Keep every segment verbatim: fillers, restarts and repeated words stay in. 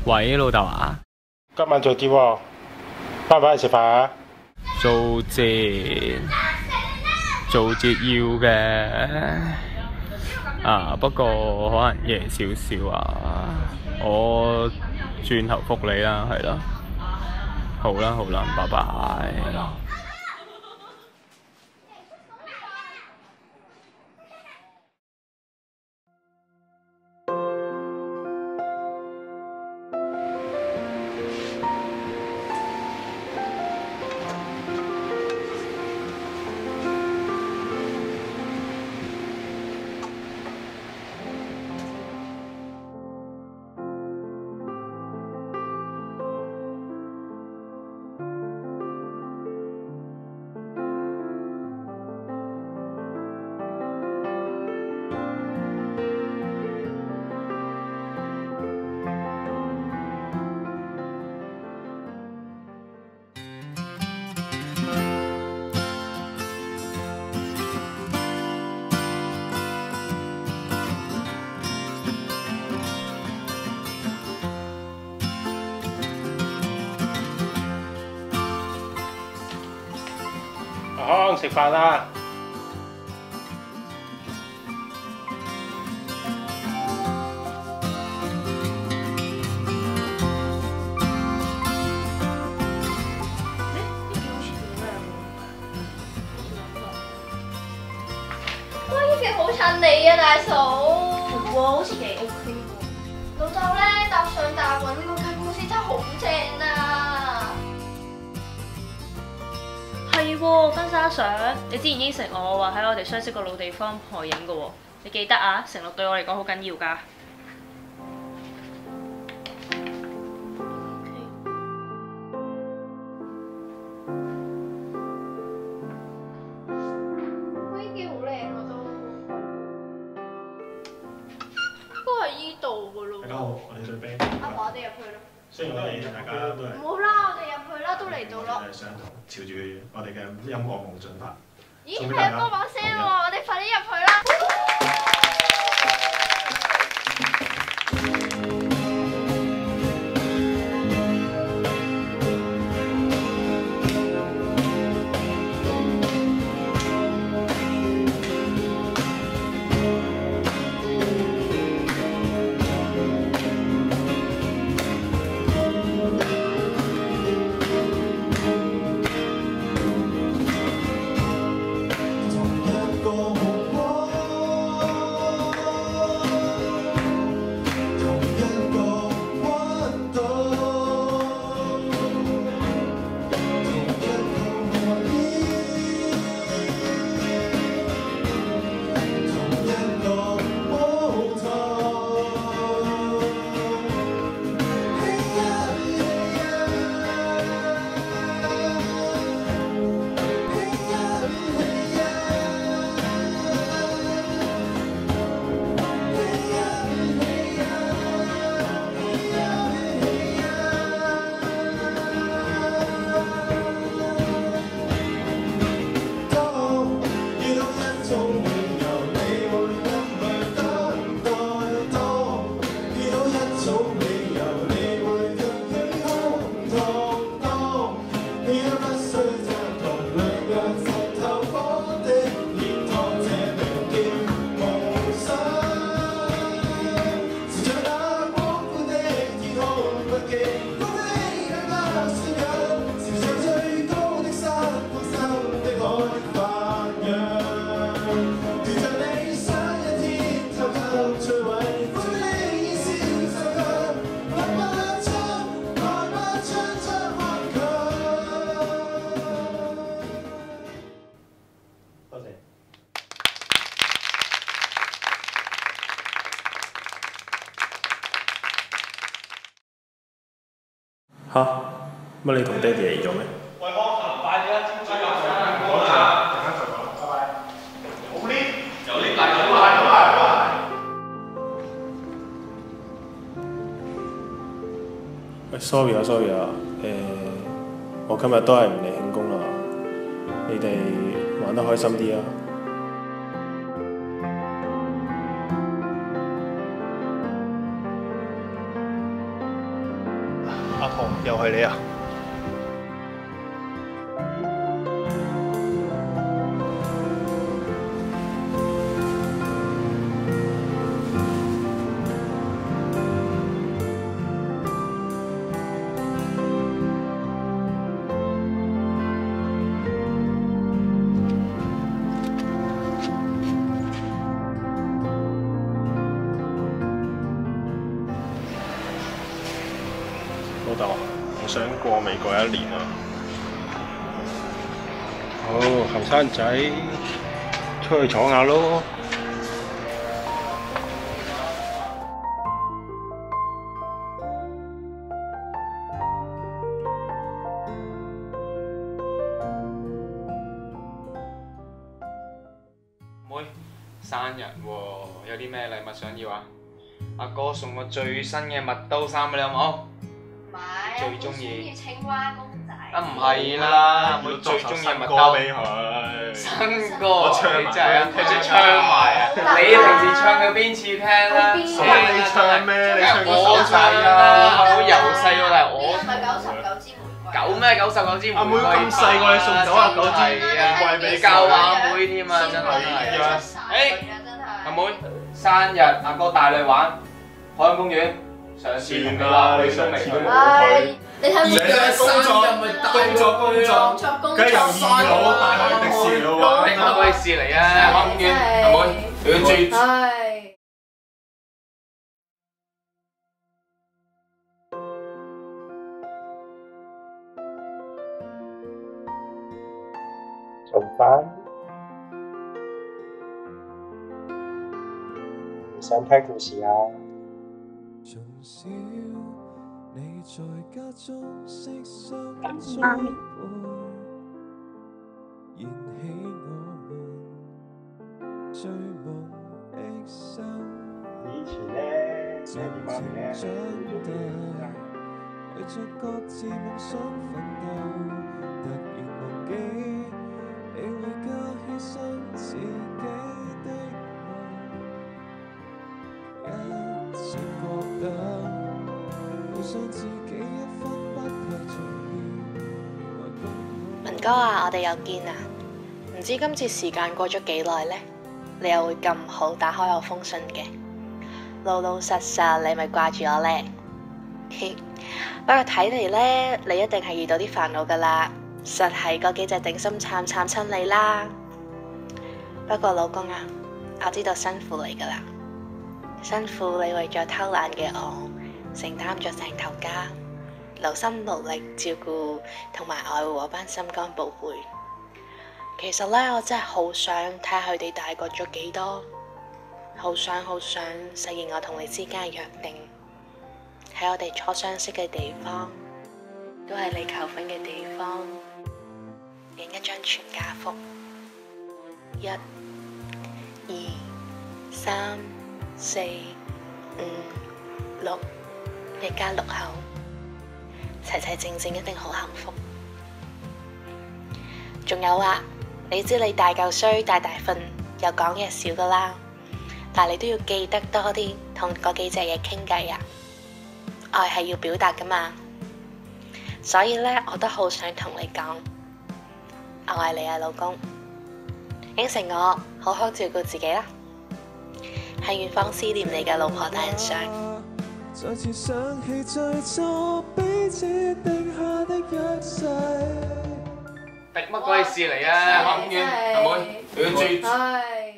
喂，老豆啊！ 今晚做啲喎，翻唔翻嚟食飯啊？ 做節做節要嘅啊，不過可能夜少少啊，我轉頭覆你啦，係啦，好啦好啦，拜拜。 阿康食飯啦！ 哇！呢件好襯你啊，大嫂。係喎，好似幾 OK 喎。老豆咧搭上大運呢個間公司真係好正啊！ 係喎，婚紗相，你之前應承我話喺我哋相識個老地方合影嘅喎，你記得啊？承諾對我嚟講好緊要㗎。 呢件好靚喎都，都係依度㗎咯。 大家好，我哋對 band。 阿爸，我哋入去咯。 雖然我哋大家都係唔好啦，我哋入去啦，都嚟到咯。 我哋係想同朝住我哋嘅音樂夢進發。 咦，係阿哥把聲喎，我哋快啲入去啦！ 吓？乜你同爹哋嚟咗咩？ 喂，康行快啲啦，招追入上啦！好啦，陣間再講，拜拜。好 lift，有 lift 嚟，好嚟，好嚟，好嚟。 喂 ，sorry 啊，sorry 啊，誒，我今日都係唔嚟慶功啦，你哋玩得開心啲啊！ 又係你啊！老豆，我想過美國一年啊！ 哦，後生仔，出去闖下咯！ 妹，生日喎，有啲咩禮物想要啊？阿哥送個最新嘅麥兜衫俾你好唔好？ 買最中意青蛙公仔。 啊唔係啦，妹最中意麥兜俾佢。 新歌，你真係啊，仲唱埋啊！你平時唱嘅邊次聽啦？ 邊你唱咩？你唱我唱啦，我由細到大我。 呢個咪九十九支玫瑰。 九咩？九十九支玫瑰。 阿妹咁細個，你送九十九支玫瑰俾佢教阿妹添啊！真係。誒，阿妹生日，阿哥帶你玩海洋公園。上次同你話去都未去。 唉，你睇唔你嘅工作工作工作，梗係由二佬帶去迪士尼咯喎。 定乜鬼事嚟啊？海洋公園，阿妹，你要注。 唉。 做飯，你想聽故事啊？ 從小你在家中悉心栽培，燃起我們追夢的心。 以前咧， 漸漸長大，為着各自夢想奮鬥，突然忘記你為家犧牲自己的夢。一直覺得好想自己一分不太重要。 文哥啊，我哋又見啦！唔知今次時間過咗幾耐呢？你又會咁好打開我封信嘅，老老實實你咪掛住我呢？不過睇嚟呢，你一定係遇到啲煩惱噶啦，實係嗰幾隻頂心杉杉親你啦。不過老公啊，我知道辛苦你噶啦，辛苦你為咗偷懶嘅我，承擔咗成頭家，勞心勞力照顧同埋愛護我班心肝寶貝。其實呢，我真係好想睇下佢哋大個咗幾多，好想好想實現我同你之間嘅約定。喺我哋初相識嘅地方，都係你求婚嘅地方，影一張全家福，一、二、三、四、五、六，一家六口，齊齊整整一定好幸福。仲有啊，你知你大嚿衰大大份，又講嘢少噶啦，但係你都要記得多啲同嗰幾隻嘢傾偈啊！愛係要表達噶嘛，所以呢，我都好想同你講，我愛你啊，老公，應承我好好照顧自己啦。喺遠方思念你嘅老婆大人相。 再次想起最初彼此定下的約誓。 敵乜鬼事嚟啊？海洋公園，阿妹，你要注。 唉。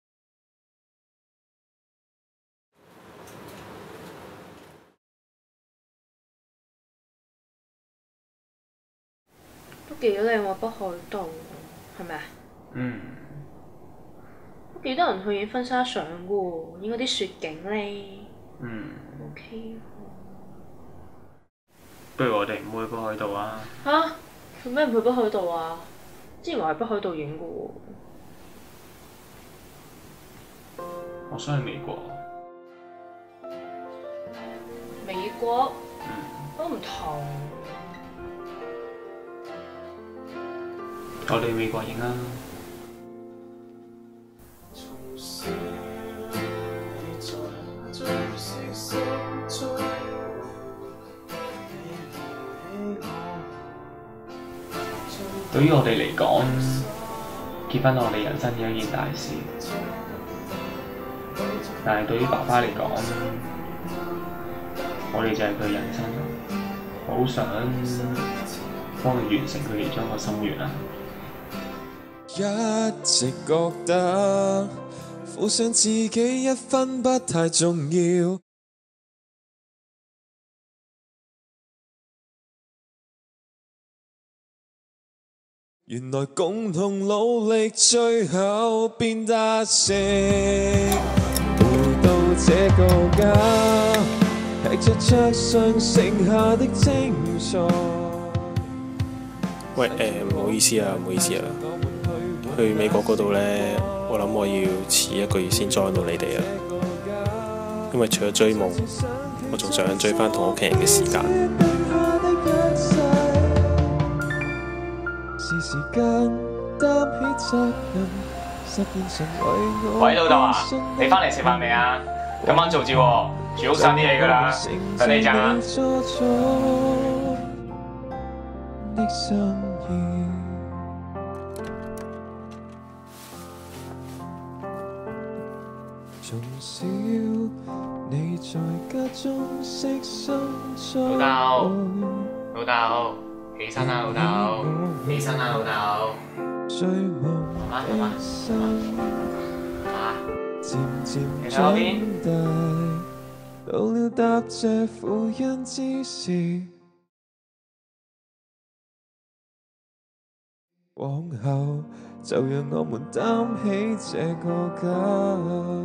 都幾靚喎，北海道，係咪啊？ 嗯。 都幾多人去影婚紗相嘅喎，影嗰啲雪景咧。 嗯。 O K 不如我哋唔去北海道啊！ 嚇？做咩唔去北海道啊？之前話喺北海道影嘅喎。 我想去美國。 美國？ 嗯。 都唔同。 我哋美國影啊！ 對於我哋嚟講，結婚係我哋人生嘅一件大事。但係對於爸爸嚟講，我哋就係佢人生，好想幫佢完成佢其中一個心願啊！ 一直覺得負上自己一分不太重要。原來共同努力，最後變得成。回到這個家，吃着桌上剩下的精菜。 喂誒，唔好意思啊，唔好意思啊。去美國嗰度呢，我諗我要遲一個月先 join 到你哋啊。因為除咗追夢，我仲想追返同屋企人嘅時間。 喂，老豆啊，你返嚟食飯未啊？今晚做節喎，煮好晒啲嘢㗎啦，等你陣啊！老豆，老豆，起身啦，老豆，起身啦，老豆。媽媽，媽媽，媽，你睇我邊？到了答謝父恩之時， 往後就讓我們擔起這個家。